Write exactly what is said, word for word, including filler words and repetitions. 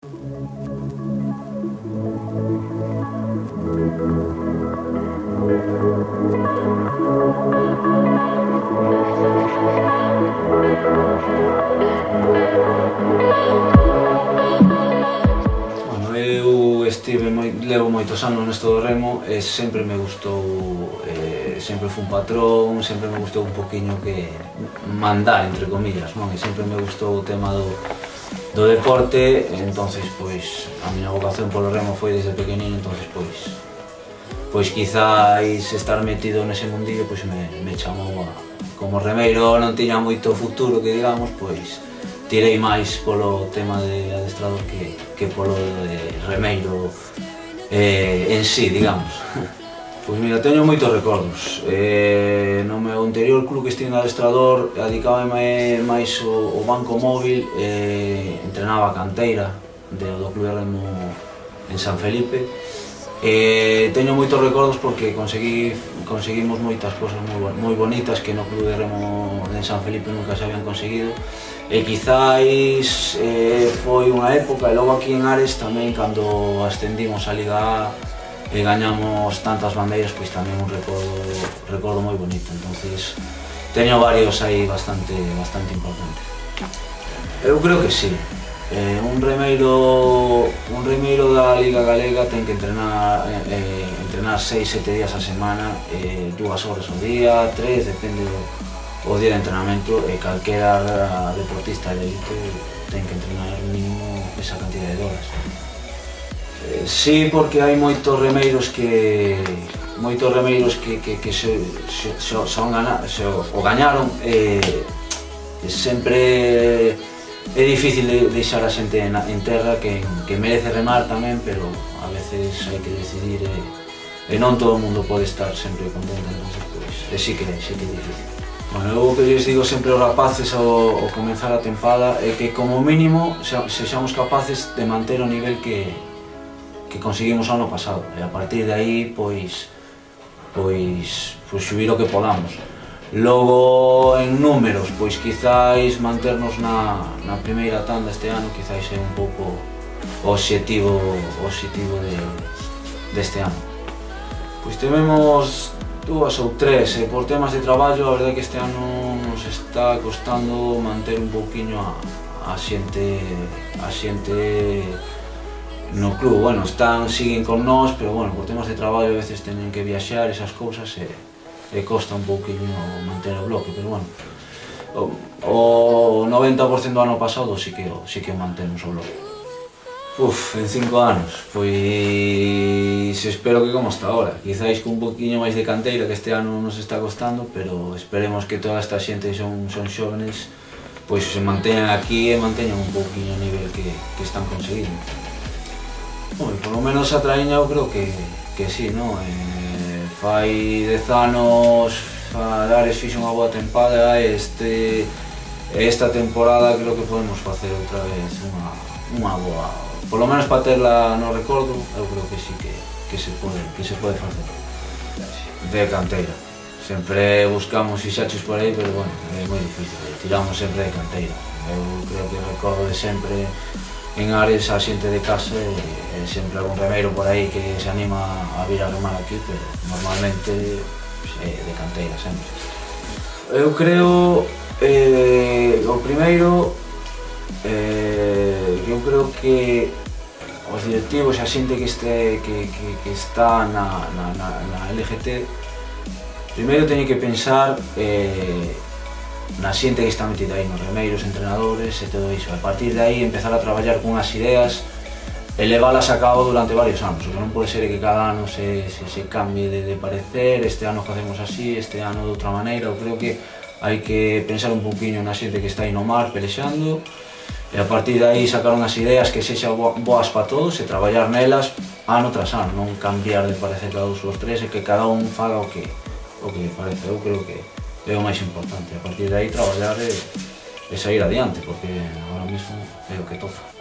Bueno, eu estive moi, levo moitos anos nesto do remo e sempre me gustou, eh, sempre fui un patrón, sempre me gustou un poquinho que mandar, entre comillas, non? E sempre me gustou o tema do, do deporte, entonces, pois, a miña vocación polo remo foi desde pequeniño, entonces, pois, pois quizáis estar metido nese mundillo, pois me, me chamou a... Como remeiro non tiña moito futuro, que digamos, pois, tirei máis polo tema de adestrador que, que polo de remeiro eh, en sí, digamos. Pois mira, teño moitos recordos. Eh, no meu anterior club que estive de adestrador, dedicábame máis o, o banco móvil, eh, entrenaba a canteira de, do club de remo en San Felipe. Eh, teño moitos recordos porque conseguí, conseguimos moitas cosas moi, moi bonitas que no club de remo de San Felipe nunca se habían conseguido, e quizáis eh, foi unha época, e logo aquí en Ares tamén, cando ascendimos a Liga A e gañamos tantas bandeiras, pois tamén un recordo, recordo moi bonito. Entonces teño varios aí bastante, bastante importantes. Eu creo que sí. Eh, un remeiro un remeiro da Liga Galega ten que entrenar eh, entrenar seis sete días a semana, eh, dúas horas ao día, tres, depende do o día de entrenamento, e calquera deportista de élite ten que entrenar mínimo esa cantidad de horas. Eh, sí, porque hai moitos remeiros que moitos remeiros que, que, que se, se, se, son gana, se o gañaron, e eh, sempre é difícil de deixar a xente en, en terra que, que merece remar tamén, pero a veces hai que decidir e, e non todo o mundo pode estar sempre contento, entonces, pois, e sí que, sí que é difícil. Bueno, eu o que lles digo sempre aos rapaces ao, ao comenzar a tempada é que como mínimo sexamos capaces de manter o nivel que, que conseguimos ano pasado, e a partir de aí, pois, pois, pois subir o que podamos. Logo, en números, pois quizáis manternos na, na primeira tanda este ano, quizáis é un pouco o obxectivo, o obxectivo de, deste ano. Pois tememos dúas ou tres, e por temas de traballo, a verdade é que este ano nos está costando manter un pouquiño a, a xente, a xente no club. Bueno, están, siguen con nós, pero bueno, por temas de traballo a veces teñen que viaxar, esas cousas, e e costa un pouquinho manter o bloque, pero bueno, o, o noventa por cento do ano pasado sí que, sí que mantemos o bloque. Uf, en cinco anos, pois espero que como hasta ahora, quizáis con un poquinho máis de canteira, que este ano nos está costando, pero esperemos que toda esta xente son, son xóvenes, pois se manteñan aquí e manteñan un poquinho o nivel que, que están conseguindo. Bueno, por lo menos a traíña eu creo que, que sí, no? Eh, fai dez anos a Ares fixo unha boa tempada, e este, esta temporada creo que podemos facer outra vez unha, unha boa, por lo menos para terla no recordo, eu creo que sí que, que, se, pode, que se pode facer de canteira. Sempre buscamos fixachos por aí, pero bueno, é moi difícil, tiramos sempre de canteira. Eu creo que recordo de sempre en Ares a xente de casa, e, e sempre algún remeiro por aí que se anima a vir a remar aquí, pero normalmente é de canteira sempre. Eu creo, eh, o primeiro, eh, eu creo que os directivos e a xente que, este, que, que, que está na, na, na, na L G T, primeiro teñen que pensar eh, na xente que está metida aí, nos remeiros, entrenadores e todo iso. A partir de aí empezar a traballar con unhas ideas e leválas a cabo durante varios anos. O que non pode ser que cada ano se, se, se cambie de, de parecer, este ano facemos así, este ano de outra maneira. Eu creo que hai que pensar un poquinho na xente que está aí no mar pelexando, e a partir de aí sacar unhas ideas que sexan boas para todos e traballar nelas ano tras ano, non cambiar de parecer cada dos ou tres, e que cada un faga o que, o que parece. Eu creo que é o máis importante, a partir de aí traballar e, e sair adiante, porque ahora mesmo é o que toca.